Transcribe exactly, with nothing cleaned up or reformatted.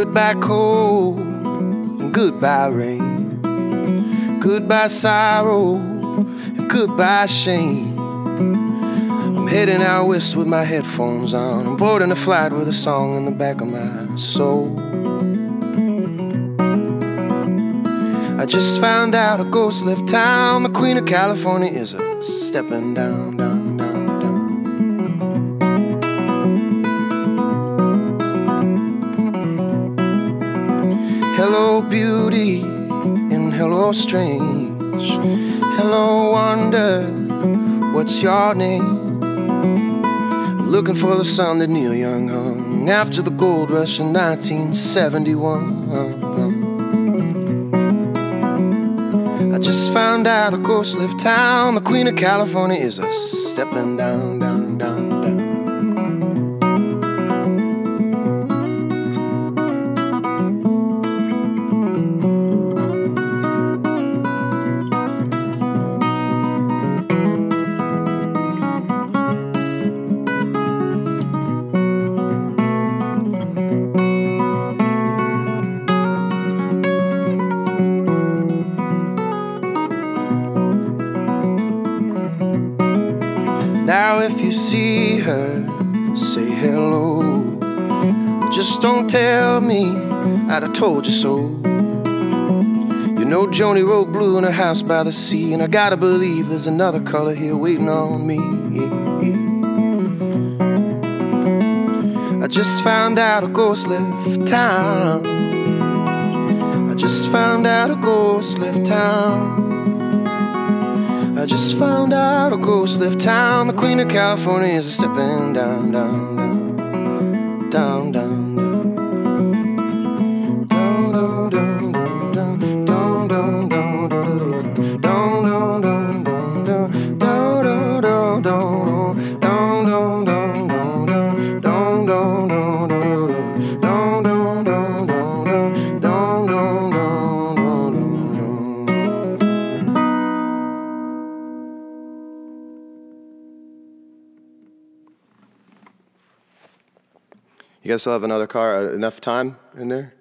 Goodbye cold, and goodbye rain. Goodbye sorrow, and goodbye shame. I'm heading out west with my headphones on. I'm boarding a flight with a song in the back of my soul. I just found out a ghost left town. The Queen of California is a stepping down, down, down, down. Hello beauty and hello strange. Hello wonder, what's your name? I'm looking for the sun that Neil Young hung after the gold rush in nineteen seventy-one. I just found out a ghost left town. The Queen of California is a stepping down, down, down, down. Now if you see her, say hello. Just don't tell me I'd have told you so. You know Joni wrote blue in her house by the sea, and I gotta believe there's another color here waiting on me. I just found out a ghost left town. I just found out a ghost left town. I just found out a ghost left town. The Queen of California is a stepping down, down, down, down, down. You guys still have another car, uh, enough time in there?